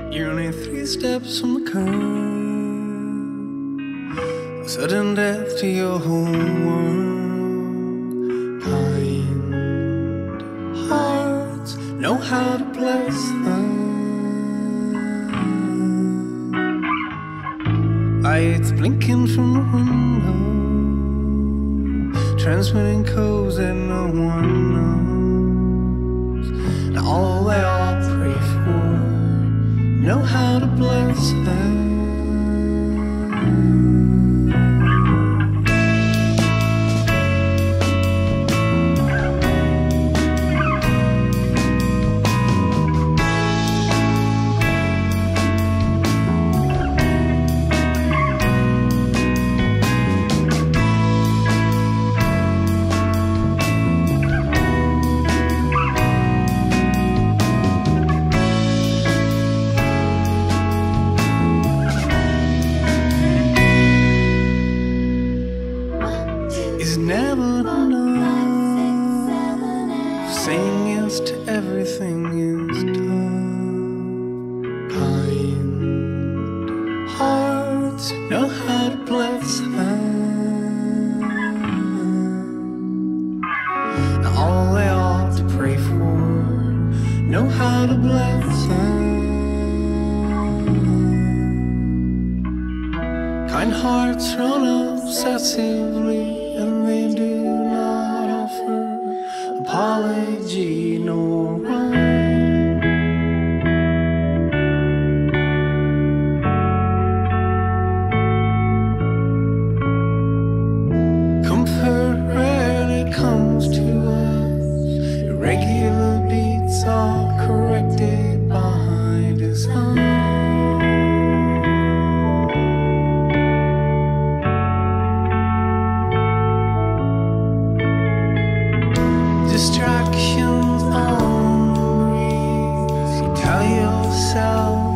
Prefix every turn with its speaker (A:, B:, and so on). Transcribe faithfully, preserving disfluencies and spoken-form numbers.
A: You're only three steps from the curb, a sudden death to your whole world. Kind hearts know how to bless them. Lights blinking from the window, transmitting codes that no one knows. And all they all pray for know how to bless them. Is never enough. Saying yes to everything is tough. Kind hearts know how to bless them. All they ought to pray for know how to bless them. Kind hearts run obsessively, and they do not offer apology nor rhyme. Comfort rarely comes to us. Irregular beats are corrected by design. Distractions on the breeze. You tell yourself